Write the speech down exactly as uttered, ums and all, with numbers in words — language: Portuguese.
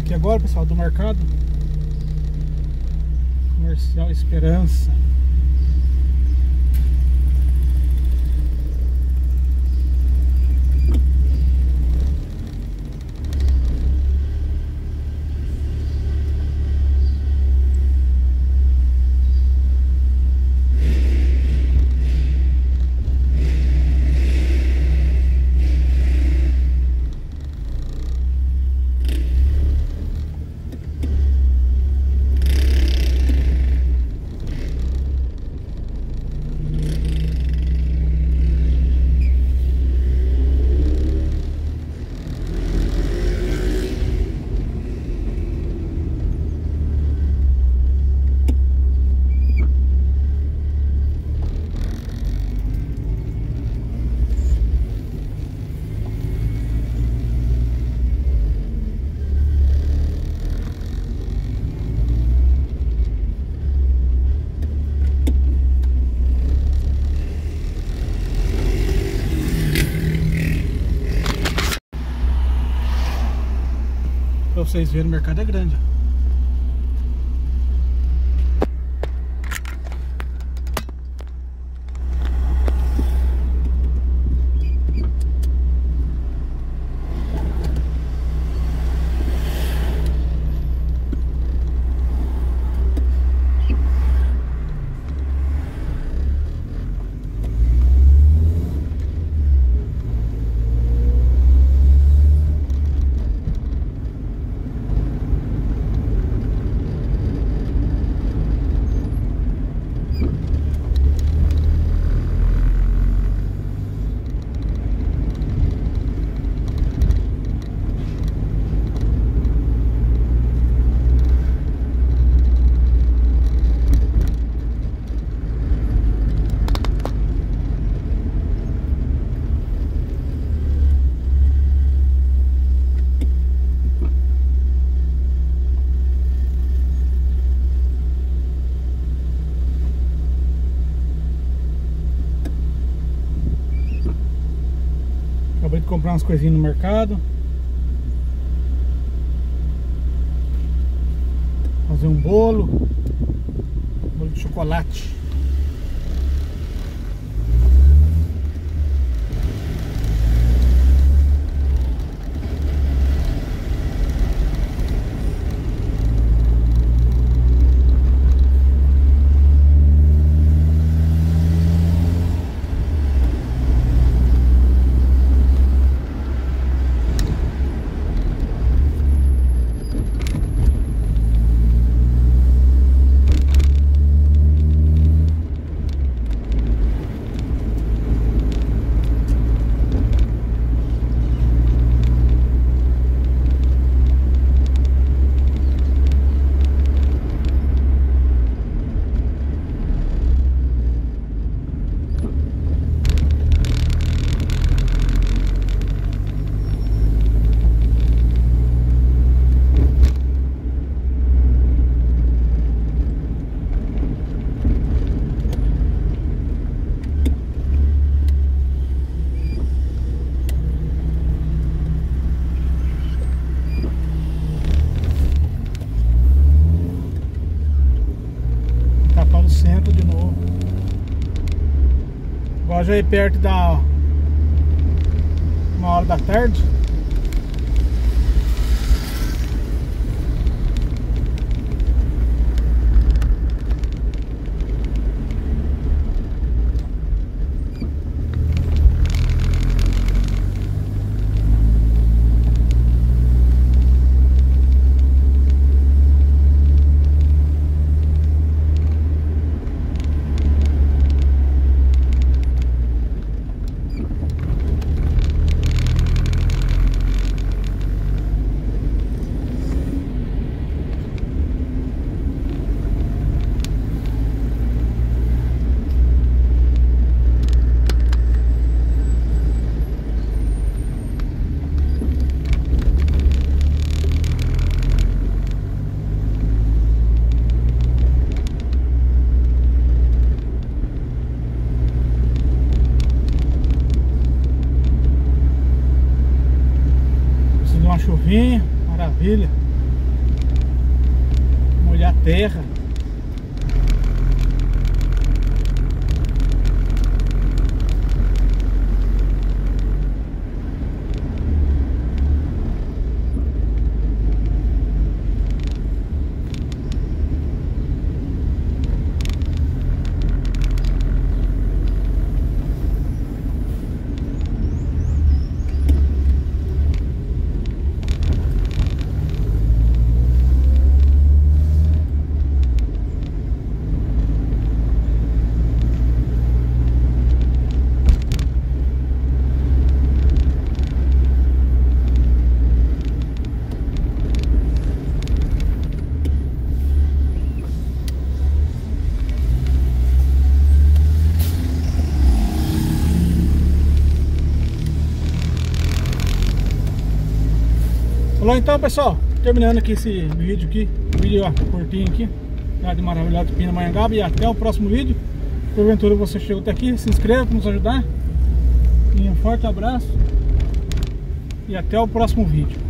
aqui agora, pessoal, do mercado comercial Esperança. Pra vocês verem, o mercado é grande, ó. Acabei de comprar umas coisinhas no mercado. Fazer um bolo. Bolo de chocolate. Centro de novo. Agora já é perto da uma hora da tarde. Chuvinha, maravilha. terra. Falou então, pessoal, terminando aqui esse vídeo aqui, vídeo ó, curtinho aqui, lá de Maravilhosa de Pindamonhangaba, e até o próximo vídeo. Porventura você chegou até aqui, se inscreva para nos ajudar, e um forte abraço, e até o próximo vídeo.